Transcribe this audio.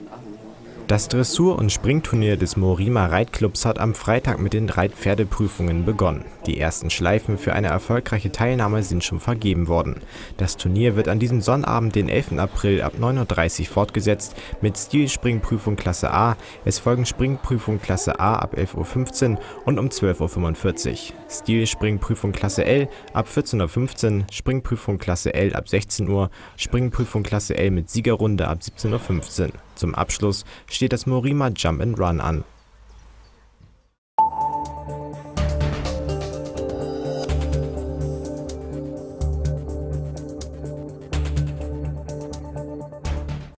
Das Dressur- und Springturnier des Moorima Reitclubs hat am Freitag mit den Reitpferdeprüfungen begonnen. Die ersten Schleifen für eine erfolgreiche Teilnahme sind schon vergeben worden. Das Turnier wird an diesem Sonnabend, den 11. April ab 9:30 Uhr fortgesetzt mit Stilspringprüfung Klasse A. Es folgen Springprüfung Klasse A ab 11:15 Uhr und um 12:45 Uhr. Stilspringprüfung Klasse L ab 14:15 Uhr, Springprüfung Klasse L ab 16 Uhr, Springprüfung Klasse L mit Siegerrunde ab 17:15 Uhr. Zum Abschluss steht das Moorima Jump and Run an.